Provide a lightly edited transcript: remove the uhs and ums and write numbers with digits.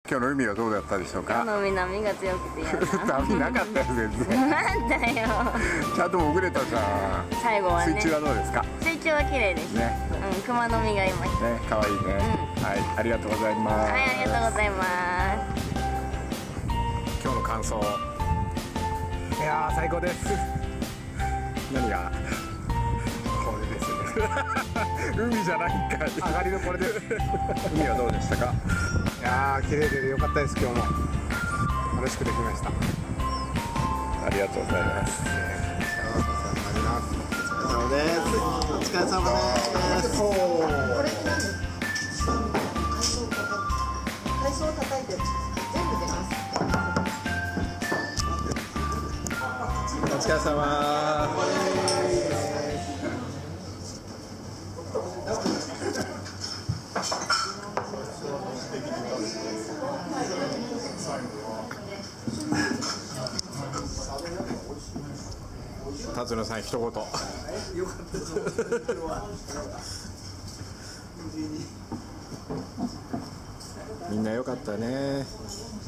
今日の海はどうだったでしょうか。 今日の海波が強くて嫌だ。 波なかったよ全然。 なんだよ。 ちゃんと潜れたじゃん。 最後はね。 水中はどうですか。 水中は綺麗ですね。 うん、熊の実がいました。 ね、可愛いね。はい、ありがとうございます。 はい、ありがとうございます。 今日の感想。いやー最高です。何が。これですね。海じゃないんかい。上がりのこれです。海はどうでしたか。 いやー綺麗で良かったです。今日も楽しくできました。 ありがとうございます。 お疲れ様です。 海藻を叩いて全部出ます。 お疲れ様。 辰野さん一言。みんな良かったね。